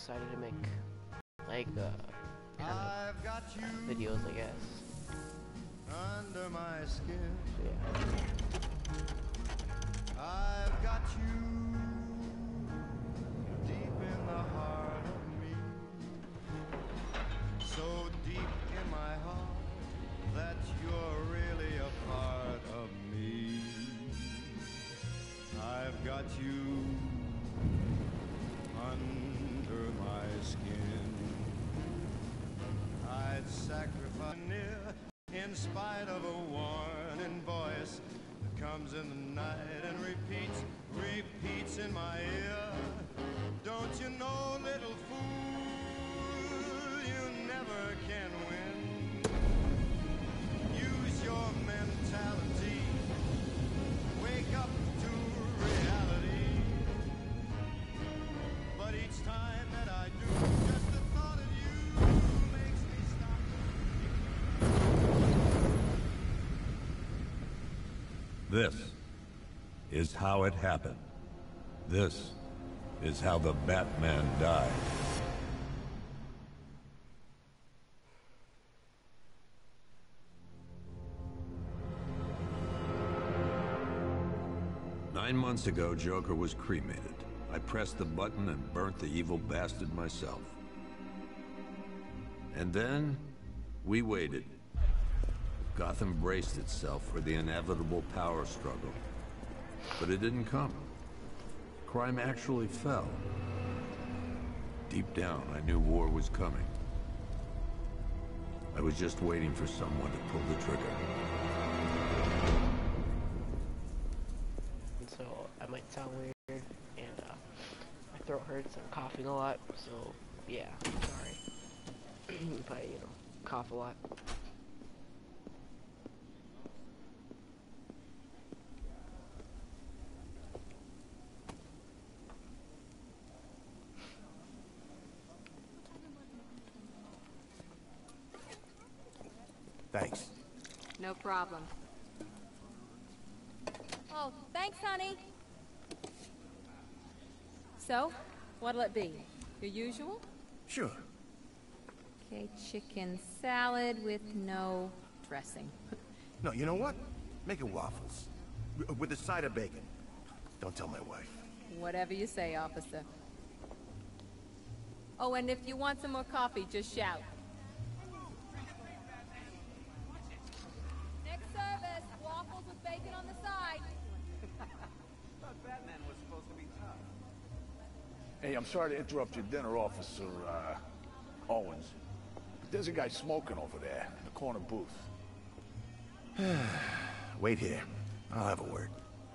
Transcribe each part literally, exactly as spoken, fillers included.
decided to make like uh, kind of uh, videos, I guess. Under my skin, So, yeah. I've got you deep in the heart of me, so deep in my heart that you're really a part of me. I've got you under my skin. I'd sacrifice near in spite of a warning voice that comes in the night and repeats, repeats in my ear. Don't you know, little fool, you never can win. Use your mentality. Wake up to reality. But each time that I do, just the thought of you makes me stop. This is how it happened. This is how the Batman died. Nine months ago, Joker was cremated. I pressed the button and burnt the evil bastard myself. And then, we waited. Gotham braced itself for the inevitable power struggle. But it didn't come. Crime actually fell. Deep down, I knew war was coming. I was just waiting for someone to pull the trigger. And so I might sound weird, and uh, my throat hurts. I'm coughing a lot, so yeah, sorry if I, you know, cough a lot. Thanks. No problem. Oh, thanks, honey. So, what'll it be? Your usual? Sure. Okay, chicken salad with no dressing. No, you know what? Make it waffles. W- With a side of bacon. Don't tell my wife. Whatever you say, officer. Oh, and if you want some more coffee, just shout. Next service, waffles with bacon on the side. Thought Batman was supposed to be tough. Hey, I'm sorry to interrupt your dinner, Officer, uh, Owens. But there's a guy smoking over there in the corner booth. Wait here. I'll have a word.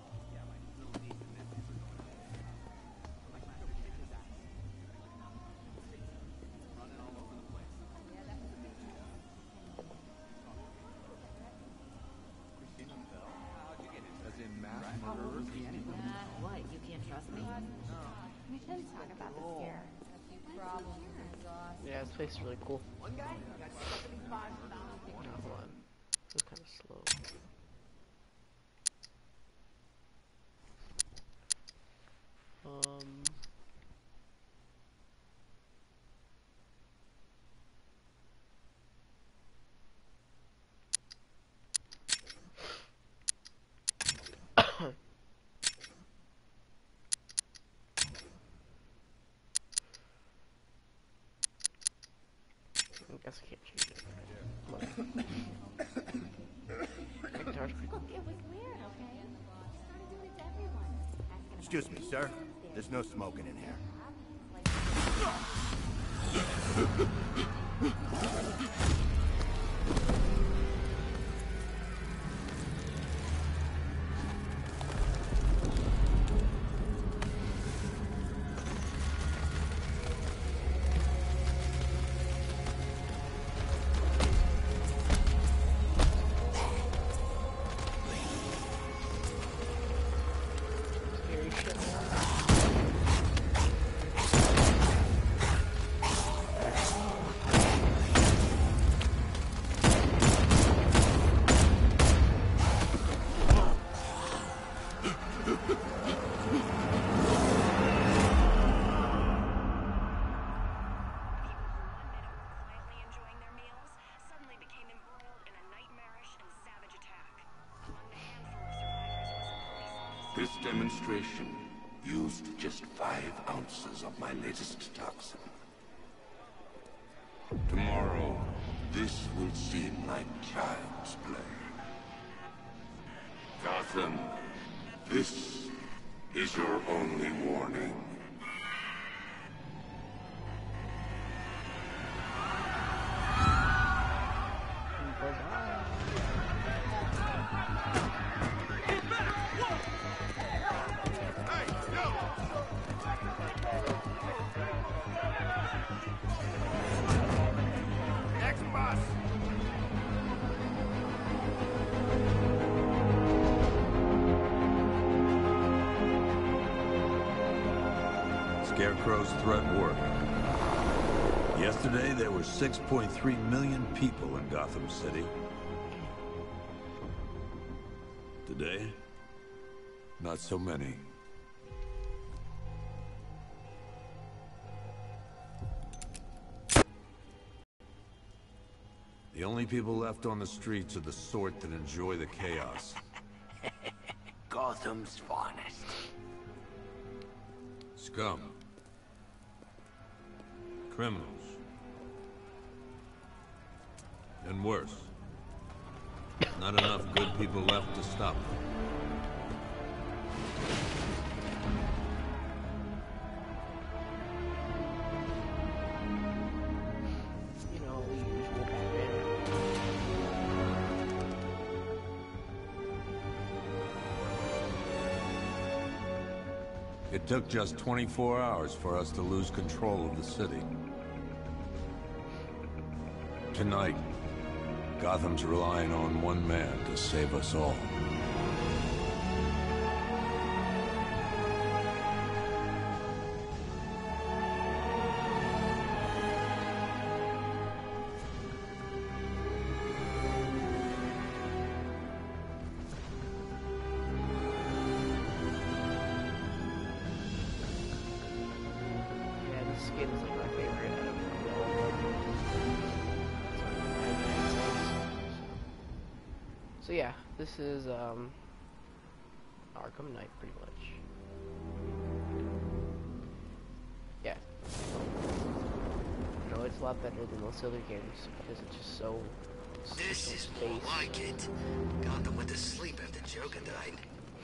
What? You can't trust me? We should talk about this here. Yeah, this place is really cool. One guy got seventy-five thousand. Hold on. It's kind of slow. Um. I guess I can't change it. My guitar's pretty cool. It was weird, okay? She started doing it to everyone. Asking Excuse me, sir. There's no smoking in here. Scary shit. This demonstration used just five ounces of my latest toxin. Tomorrow, this will seem like child's play. Gotham, this is your only warning. Scarecrow's threat worked. Yesterday, there were six point three million people in Gotham City. Today, not so many. The only people left on the streets are the sort that enjoy the chaos. Gotham's finest. Scum. Criminals. And worse. Not enough good people left to stop them. You know, the usual Batman. It took just twenty-four hours for us to lose control of the city. Tonight, Gotham's relying on one man to save us all. Yeah, this skin is like my favorite out of all of them. So yeah, this is um, Arkham Knight, pretty much. Yeah. No, it's a lot better than those other games because it's just so. This so is space. more like it. Gotham went to sleep after Joker died.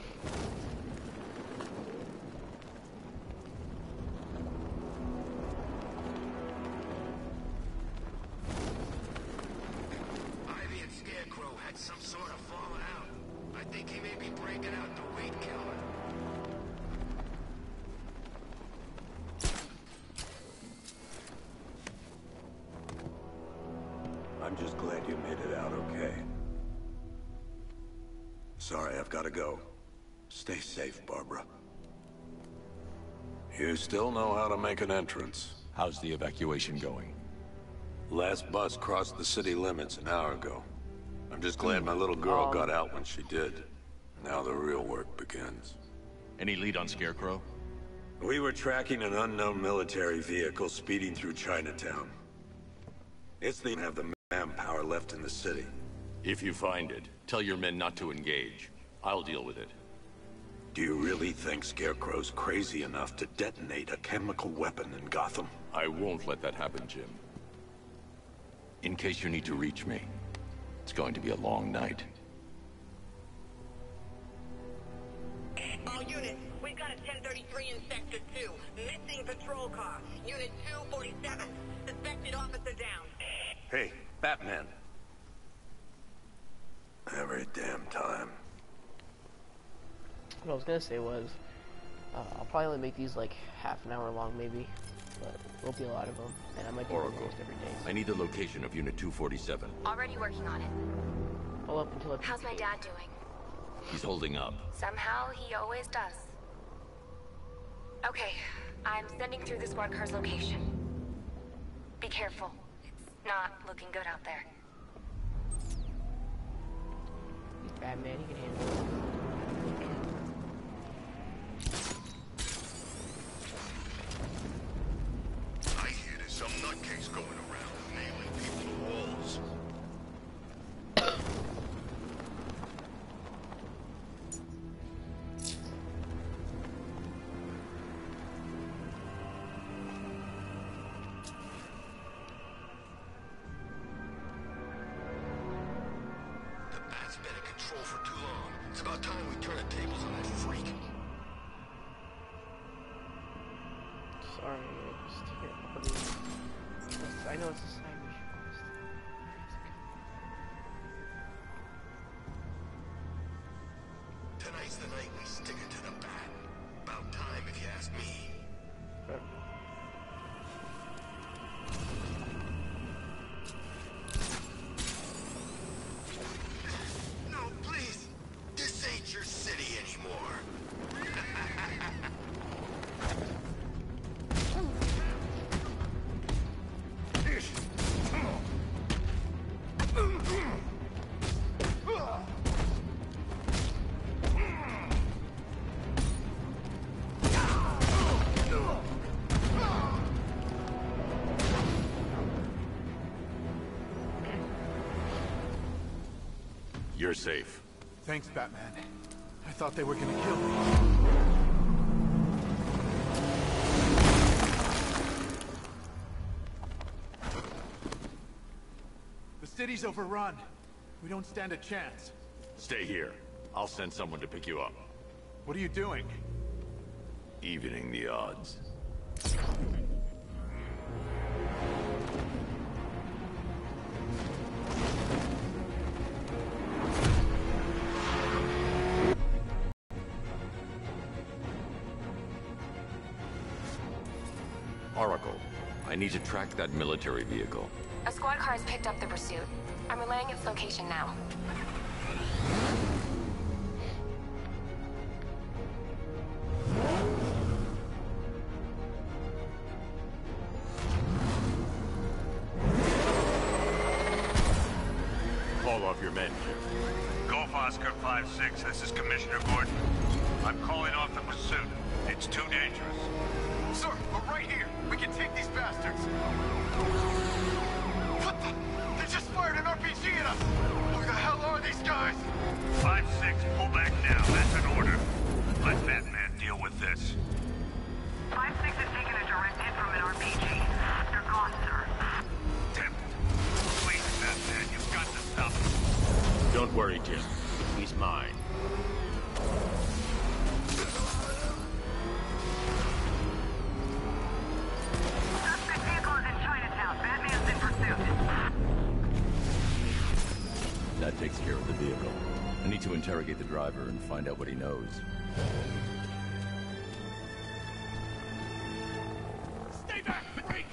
Ivy and Scarecrow had some sort of falling out. I think he may be breaking out the weed killer. I'm just glad you made it out okay. Sorry, I've got to go. Stay safe, Barbara. You still know how to make an entrance. How's the evacuation going? Last bus crossed the city limits an hour ago. I'm just glad my little girl Um, got out when she did. Now the real work begins. Any lead on Scarecrow? We were tracking an unknown military vehicle speeding through Chinatown. It's the have the manpower left in the city. If you find it, tell your men not to engage. I'll deal with it. Do you really think Scarecrow's crazy enough to detonate a chemical weapon in Gotham? I won't let that happen, Jim. In case you need to reach me, it's going to be a long night. All units, we've got a ten thirty-three in Sector two. Missing patrol car. Unit two forty-seven. Suspected officer down. Hey, Batman. Every damn time. What I was gonna say was, uh, I'll probably only make these like half an hour long, maybe, but there'll be a lot of them, and I might do them Oracle, almost every day. I need the location of Unit two forty-seven. Already working on it. I'll up until I. How's my dad doing? He's holding up. Somehow, he always does. Okay, I'm sending through the squad car's location. Be careful. It's not looking good out there. He's Batman, he can handle it. I hear there's some nutcase going around, nailing people to walls. patrol for too long. It's about time we turn the tables on that freak. Sorry, I just can't believe. I know it's a side mission quest. Tonight's the night we stick it to the bat. About time, if you ask me. But no, please. This ain't your city anymore. You're safe. Thanks, Batman. I thought they were gonna kill me. The city's overrun. We don't stand a chance. Stay here. I'll send someone to pick you up. What are you doing? Evening the odds. Oracle, I need to track that military vehicle. A squad car has picked up the pursuit. I'm relaying its location now. Call off your men, Jim. Golf Oscar five six, this is Commissioner Gordon. I'm calling off the pursuit. It's too dangerous. Sir, we're right here. We can take these bastards. What the? They just fired an R P G at us. Who the hell are these guys? five six, pull back now. That's an order. Let Batman deal with this. five six has taken a direct hit from an R P G. They're gone, sir. Damn it. Please, Batman, you've got to stop him. Don't worry, Jim. He's mine. Suspect vehicle is in Chinatown. Batman's in pursuit. That takes care of the vehicle. I need to interrogate the driver and find out what he knows. Stay back, break!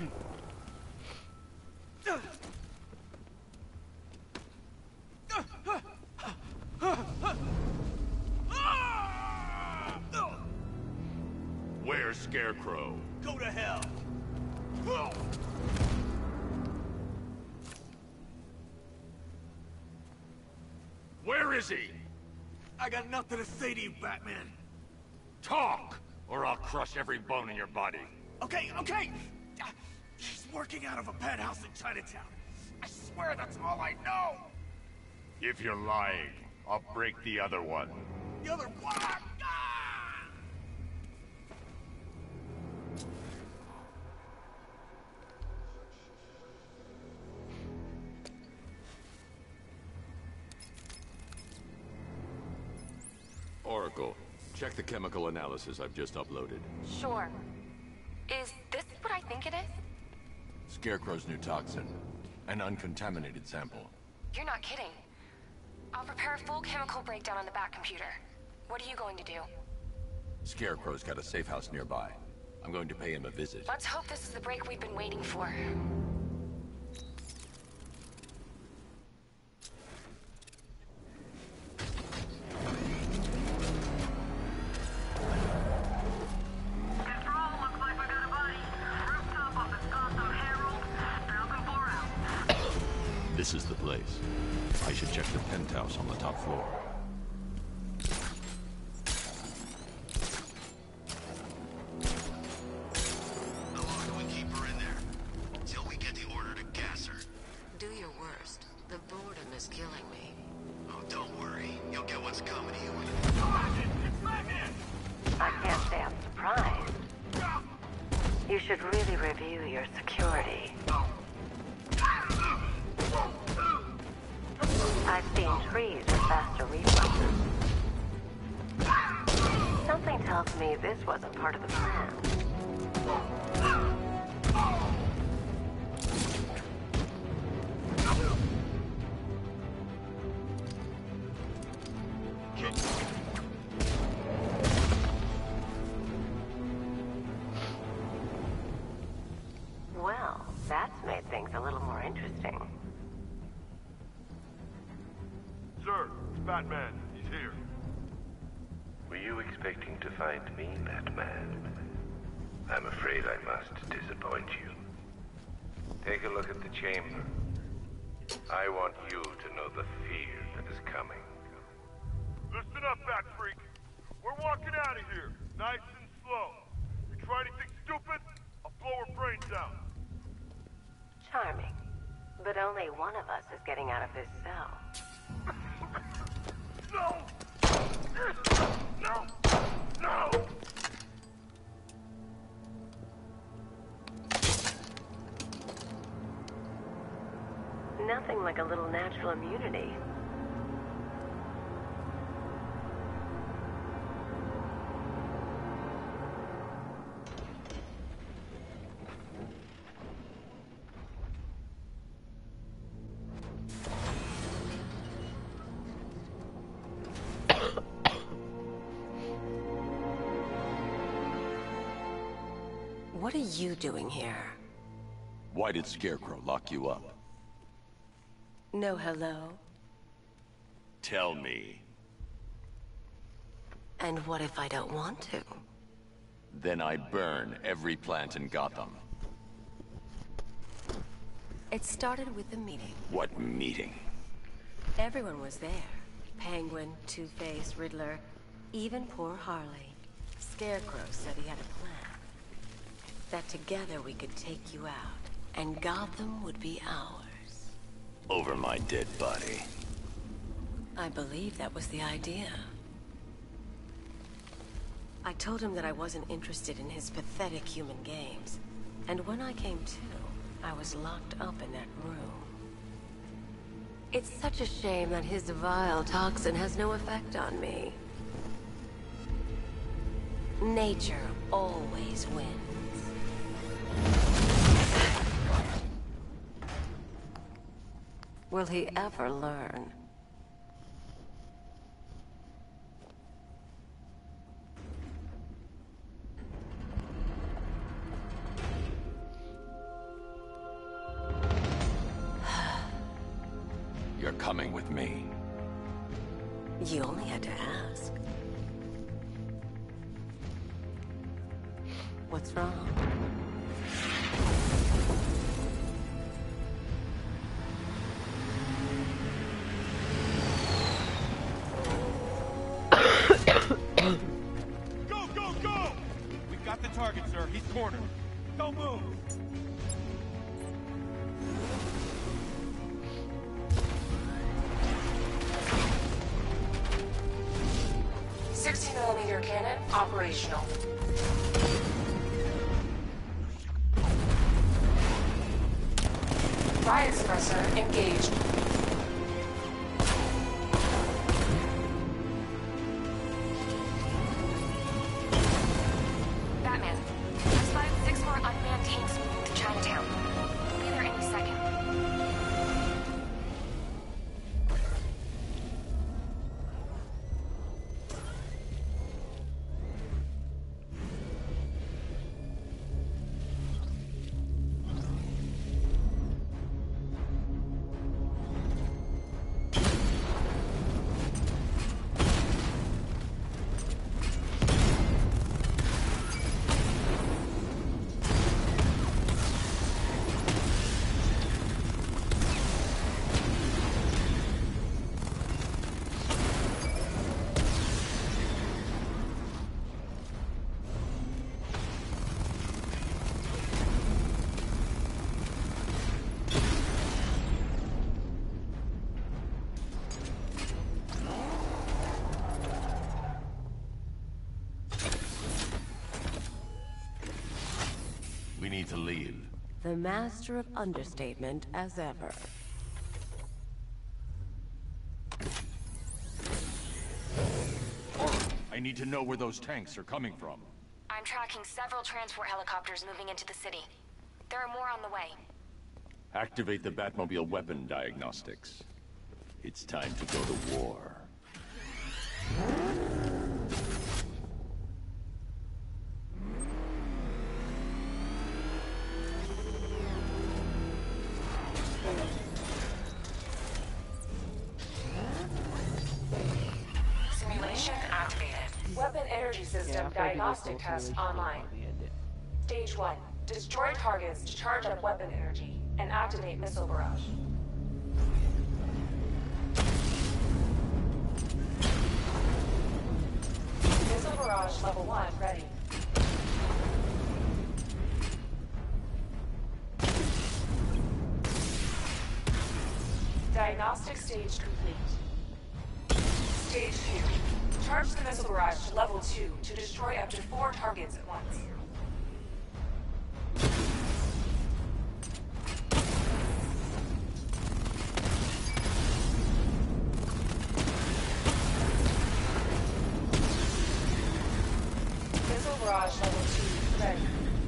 Where's Scarecrow? Go to hell! Where is he? I got nothing to say to you, Batman. Talk, or I'll crush every bone in your body. Okay, okay! He's working out of a penthouse in Chinatown. I swear that's all I know! If you're lying, I'll break the other one. The other one! Ah! Oracle, check the chemical analysis I've just uploaded. Sure. Is this what I think it is? Scarecrow's new toxin. An uncontaminated sample. You're not kidding. I'll prepare a full chemical breakdown on the back computer. What are you going to do? Scarecrow's got a safe house nearby. I'm going to pay him a visit. Let's hope this is the break we've been waiting for. This is the place. I should check the penthouse on the top floor. How long do we keep her in there? Until we get the order to gas her. Do your worst. The boredom is killing me. Oh, don't worry. You'll get what's coming to you. I can't say I'm surprised. You should really review your security. I've seen trees with faster reflexes. Something tells me this wasn't part of the plan. Well, that's made things a little more interesting. Sir, it's Batman. He's here. Were you expecting to find me, Batman? I'm afraid I must disappoint you. Take a look at the chamber. I want you to know the fear that is coming. Listen up, Bat Freak. We're walking out of here, nice and slow. You try anything stupid, I'll blow her brains out. Charming. But only one of us is getting out of this cell. No! No! No! Nothing like a little natural immunity. What are you doing here? Why did Scarecrow lock you up? No hello. Tell me. And what if I don't want to? Then I burn every plant in Gotham. It started with a meeting. What meeting? Everyone was there. Penguin, Two-Face, Riddler, even poor Harley. Scarecrow said he had a plan. That together we could take you out, and Gotham would be ours. Over my dead body. I believe that was the idea. I told him that I wasn't interested in his pathetic human games. And when I came to, I was locked up in that room. It's such a shame that his vile toxin has no effect on me. Nature always wins. Will he ever learn? You're coming with me. You only had to ask. What's wrong? Go, go, go! We've got the target, sir. He's cornered. Don't move! sixty millimeter cannon operational. Riot suppressor engaged. Batman, I spotted six more unmanned tanks moving to Chinatown. We'll be there any second. We need to leave. The master of understatement as ever. I need to know where those tanks are coming from. I'm tracking several transport helicopters moving into the city. There are more on the way. Activate the Batmobile weapon diagnostics. It's time to go to war. Simulation activated. Weapon energy system Yeah, diagnostic test online. Stage one. Destroy targets to charge up weapon energy and activate missile barrage. Missile barrage level one ready. Diagnostic stage complete. Stage two. Charge the missile barrage to level two to destroy up to four targets at once. Missile barrage level two ready.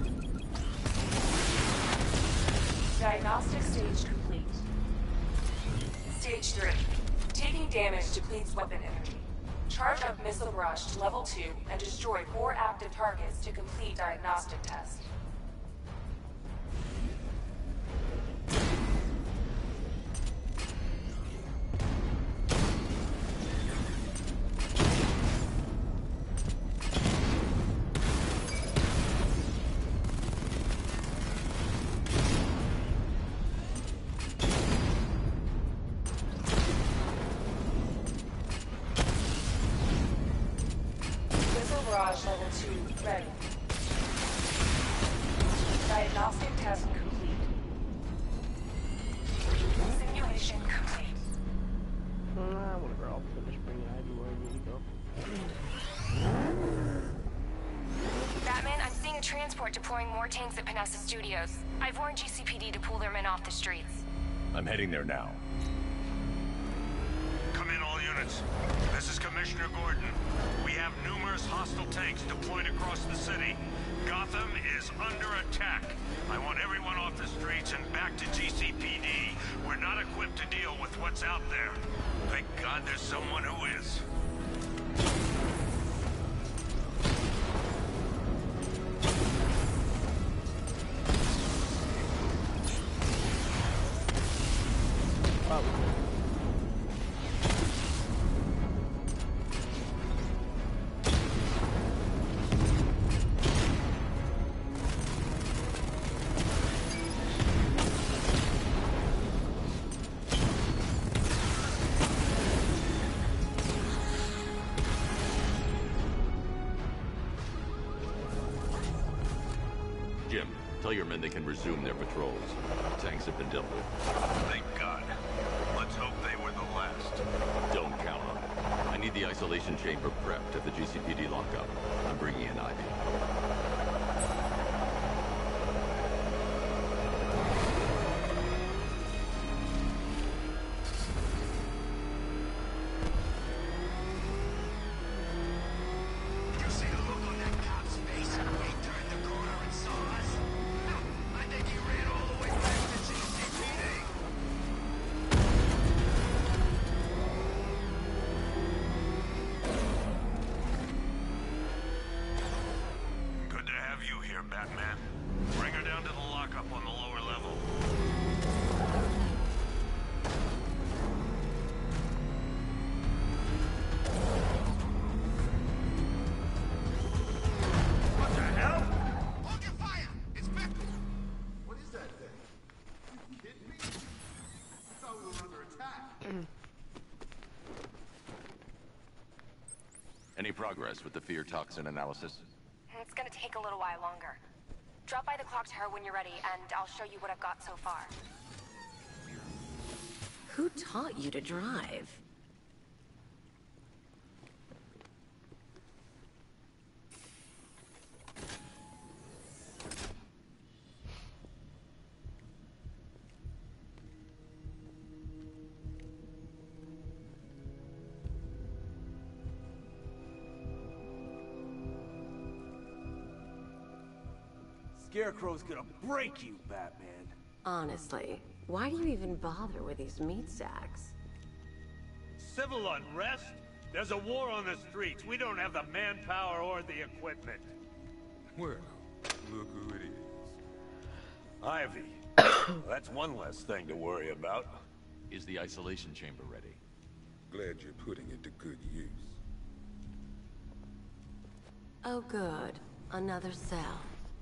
Diagnostic stage complete. Stage three. Taking damage depletes weapon energy. Charge up missile barrage to level two and destroy four active targets to complete diagnostic test. Barrage level two ready. Diagnostic test complete. Simulation complete. Uh, whatever, I'll finish bringing Ivy where I need to go. Batman, I'm seeing a transport deploying more tanks at Panessa Studios. I've warned G C P D to pull their men off the streets. I'm heading there now. Come in, all units. This is Commissioner Gordon. We have numerous hostile tanks deployed across the city. Gotham is under attack. I want everyone off the streets and back to G C P D. We're not equipped to deal with what's out there. Thank God there's someone who is. Jim, tell your men they can resume their patrols. Tanks have been dealt with. Thank God. Let's hope they were the last. Don't count on it. I need the isolation chamber prepped at the G C P D lockup. I'm bringing in Ivy. You see the look on that cop's face when he turned the corner and saw us? I think he ran all the way back to G C P D. Good to have you here, Batman. Bring her down to the lockup on the lower level. What the hell? Hold your fire! Inspector! What is that thing? You kidding me? I thought we were under attack. Any progress with the fear toxin analysis? It's gonna take a little while longer. Drop by the clock tower when you're ready, and I'll show you what I've got so far. Who taught you to drive? Scarecrow's gonna break you, Batman. Honestly, why do you even bother with these meat sacks? Civil unrest? There's a war on the streets. We don't have the manpower or the equipment. Well, look who it is. Ivy. That's one less thing to worry about. Is the isolation chamber ready? Glad you're putting it to good use. Oh good. Another cell.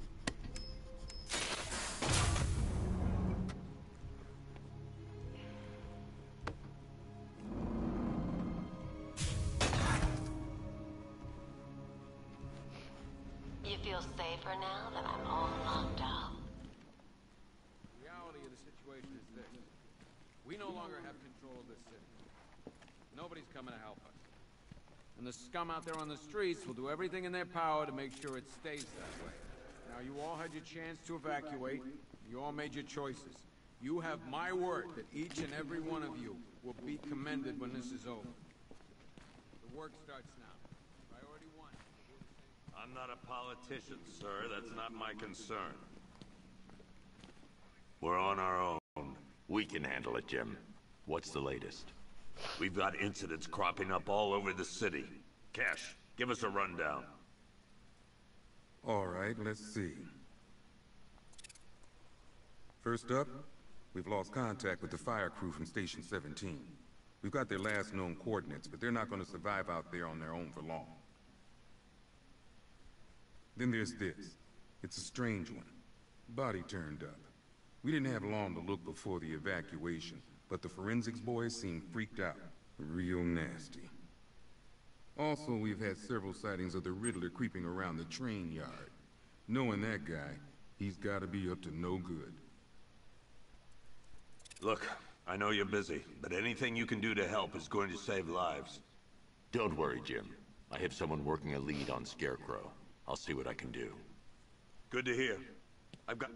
You feel safer now that I'm all locked up? The reality of the situation is this. We no longer have control of this city. Nobody's coming to help us. And the scum out there on the streets will do everything in their power to make sure it stays that way. Now, you all had your chance to evacuate. You all made your choices. You have my word that each and every one of you will be commended when this is over. The work starts now. Priority one. I'm not a politician, sir. That's not my concern. We're on our own. We can handle it, Jim. What's the latest? We've got incidents cropping up all over the city. Cash, give us a rundown. All right, let's see. First up, we've lost contact with the fire crew from Station seventeen. We've got their last known coordinates, but they're not going to survive out there on their own for long. Then there's this. It's a strange one. Body turned up. We didn't have long to look before the evacuation, but the forensics boys seemed freaked out. Real nasty. Also, we've had several sightings of the Riddler creeping around the train yard. Knowing that guy, he's gotta be up to no good. Look, I know you're busy, but anything you can do to help is going to save lives. Don't worry, Jim. I have someone working a lead on Scarecrow. I'll see what I can do. Good to hear. I've got...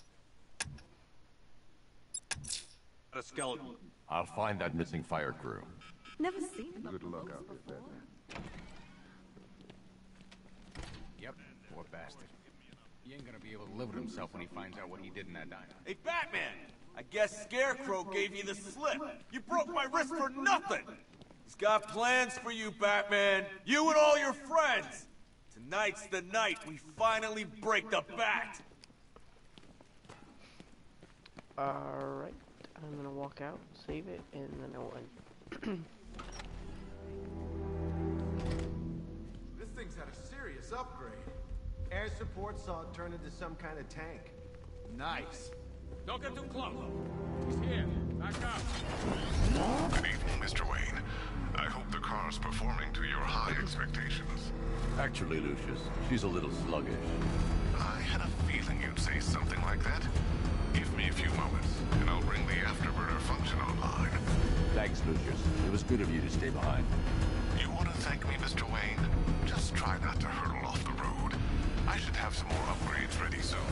a skeleton. I'll find that missing fire crew. Never seen him. Good luck out there, Batman. Yep, poor bastard. He ain't gonna be able to live with himself when he finds out what he did in that diner. Hey, Batman! I guess Scarecrow gave you the slip. You broke my wrist for nothing! He's got plans for you, Batman. You and all your friends. Tonight's the night we finally break the Bat. Alright. I'm gonna walk out, save it, and then I'll end. This thing's had a serious upgrade. Air support saw it turn into some kind of tank. Nice. Don't get too close. He's here. Back up. Good evening, Mister Wayne. I hope the car's performing to your high expectations. Actually, Lucius, she's a little sluggish. I had a feeling you'd say something like that. Give me a few moments, and I'll bring the afterburner function online. Thanks, Lucius. It was good of you to stay behind. You want to thank me, Mister Wayne? Just try not to hurtle off the road. I should have some more upgrades ready soon.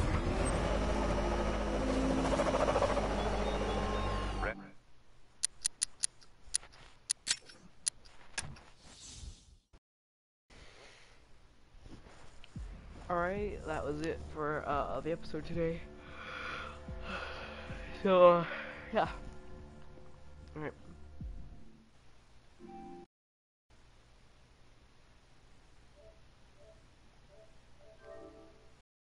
Alright, that was it for uh, the episode today. So, uh, yeah. Alright.